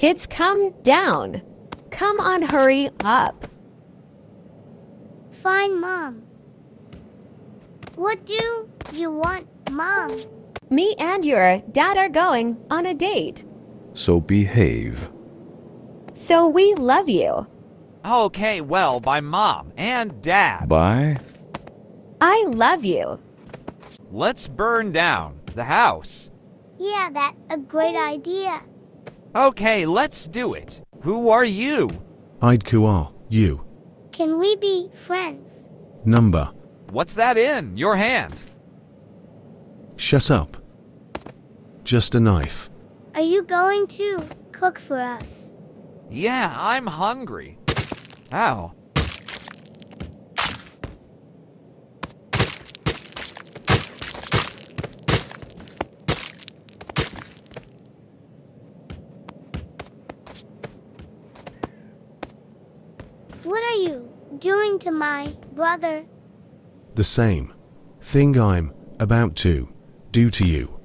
Kids, come down. Come on, hurry up. Fine, Mom. What do you want, Mom? Me and your dad are going on a date. So behave. So we love you. Okay, well, by Mom and Dad. Bye. I love you. Let's burn down the house. Yeah, that's a great idea. Okay, let's do it. Who are you? I'd Kual, you. Can we be friends? Number. What's that in your hand? Shut up. Just a knife. Are you going to cook for us? Yeah, I'm hungry. Ow. What are you doing to my brother? The same thing I'm about to do to you.